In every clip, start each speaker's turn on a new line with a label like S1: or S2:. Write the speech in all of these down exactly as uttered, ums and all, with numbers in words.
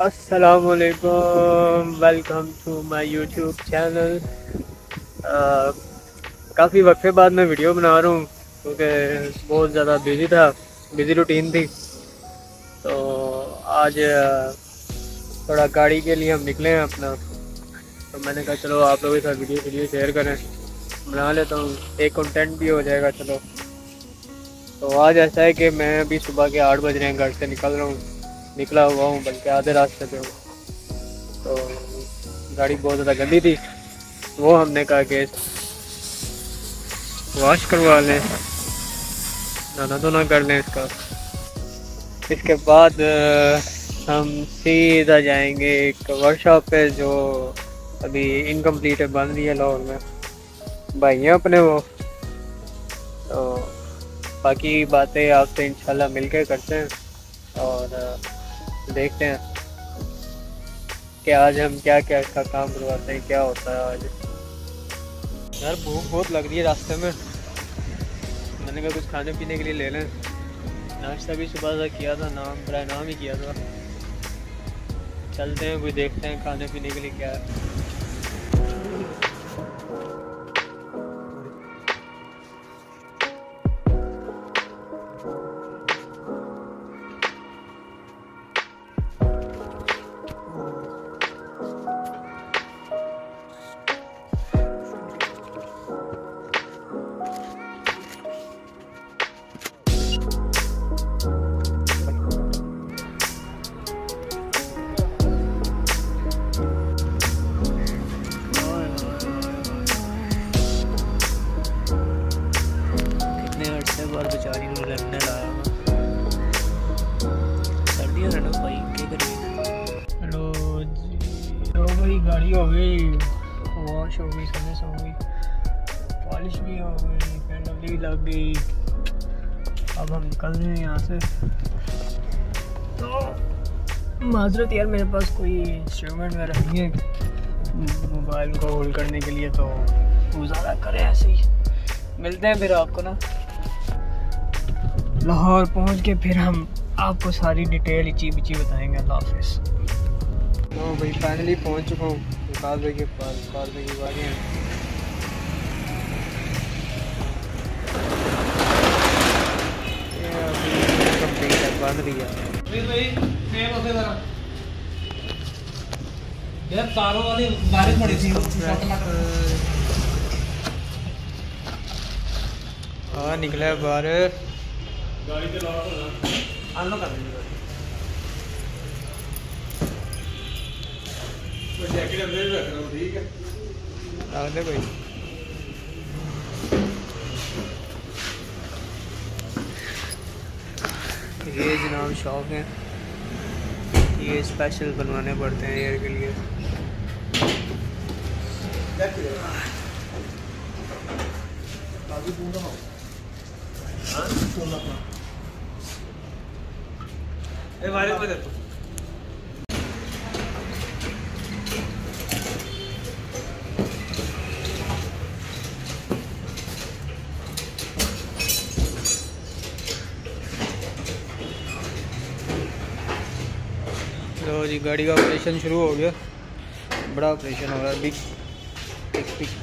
S1: अस्सलामुअलैकुम, welcome to my YouTube channel. काफ़ी वक्फे बाद मैं वीडियो बना रहा हूँ क्योंकि बहुत ज़्यादा बिजी था, बिजी रूटीन थी। तो आज आ, थोड़ा गाड़ी के लिए हम निकले हैं अपना, तो मैंने कहा चलो आप लोगों के साथ वीडियो वीडियो शेयर करें, बना लेता हूँ, एक कंटेंट भी हो जाएगा। चलो, तो आज ऐसा है कि मैं अभी सुबह के आठ बज रहे हैं, घर से निकल रहा हूँ, निकला हुआ हूँ, बल्कि आधे रास्ते पे हूँ। तो गाड़ी बहुत ज़्यादा गंदी थी, वो हमने कहा कि वॉश करवा लें, नहाना धोना कर लें इसका। इसके बाद हम सीधा जाएंगे एक वर्कशॉप पे जो अभी इनकम्प्लीट है, बन रही है लाहौर में, भाई हैं अपने वो। तो बाकी बातें आपसे इंशाल्लाह मिलकर करते हैं और देखते हैं कि आज हम क्या क्या इसका काम करवाते हैं, क्या होता है आज। यार भूख बहुत लग रही है रास्ते में, मैंने कहा कुछ खाने पीने के लिए ले लें। नाश्ता भी सुबह से किया था, नाम बड़ा नाम ही किया था। चलते हैं, कोई देखते हैं खाने पीने के लिए क्या है। बार बेचारी को लड़ने लाया सर्दियों है ना भाई, क्या करें। हेलो जी, तो भाई गाड़ी हो गई वॉश, हो गई सर्विस, हो गई पॉलिश भी हो गई, पेंट भी लग गई। अब हम निकल रहे हैं यहाँ से। तो माजरत यार, मेरे पास कोई इंस्ट्रूमेंट वगैरह नहीं है मोबाइल को होल्ड करने के लिए, तो गुजारा करें ऐसे ही। मिलते हैं फिर आपको ना लाहौर पहुंच के, फिर हम आपको सारी डिटेल इची बिची बताएंगे। अल्लाह हाफिज़। तो भाई फाइनली पहुंच चुका हूँ विकास भाई के पास। विकास भाई की गाड़ी है, ये अभी कंप्लीट है, बंद रही है।
S2: यार तारों वाली बारिश पड़ी थी,
S1: हाँ निकला है बाहर।
S2: गाड़ी के लॉक होना अनलॉक कर देंगे। तो जैकेट अंदर रख रहा हूँ, ठीक है
S1: रख दे भाई। ये जनाब शौक है, ये स्पेशल बनवाने पड़ते हैं एयर के लिए।
S2: ए वायरस में देखो।
S1: लो जी, गाड़ी का ऑपरेशन शुरू हो गया, बड़ा ऑपरेशन हो रहा है अभी। टिक टिक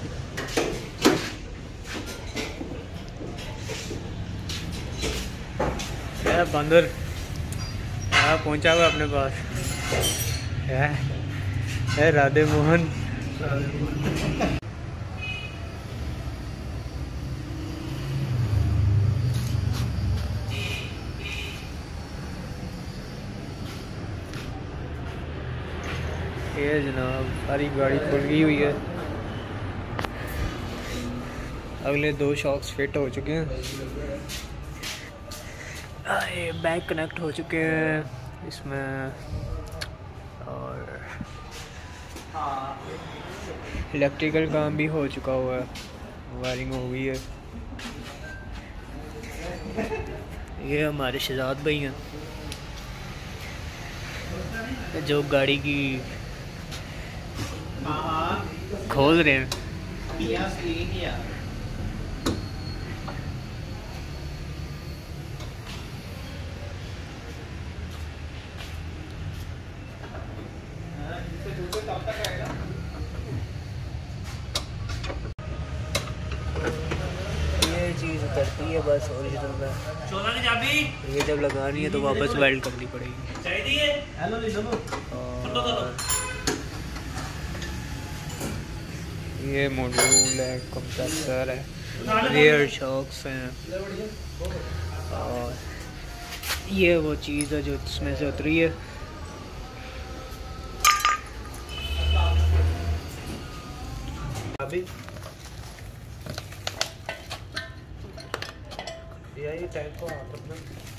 S1: क्या बंदर हाँ पहुंचा हुआ अपने पास है, है राधे मोहन। ये जनाब सारी गाड़ी खुल गई हुई है, अगले दो शॉक्स फिट हो चुके हैं, ये बैक कनेक्ट हो चुके हैं इसमें, और इलेक्ट्रिकल काम भी हो चुका हुआ है, वायरिंग हो गई है। ये हमारे शहजाद भाई हैं जो गाड़ी की खोल रहे हैं। करती है बस ओरिजिनल में।
S2: चौदह की चाबी
S1: ये जब लगानी है तो वापस वेल्ड करनी पड़ेगी।
S2: चाहिए हेलो ले लो
S1: और ये मॉड्यूल है, कंप्रेसर है, रियर शॉक्स हैं और ये वो चीज़ है जो इसमें से उतरी है।
S2: अभी ये टाइप को आप अपना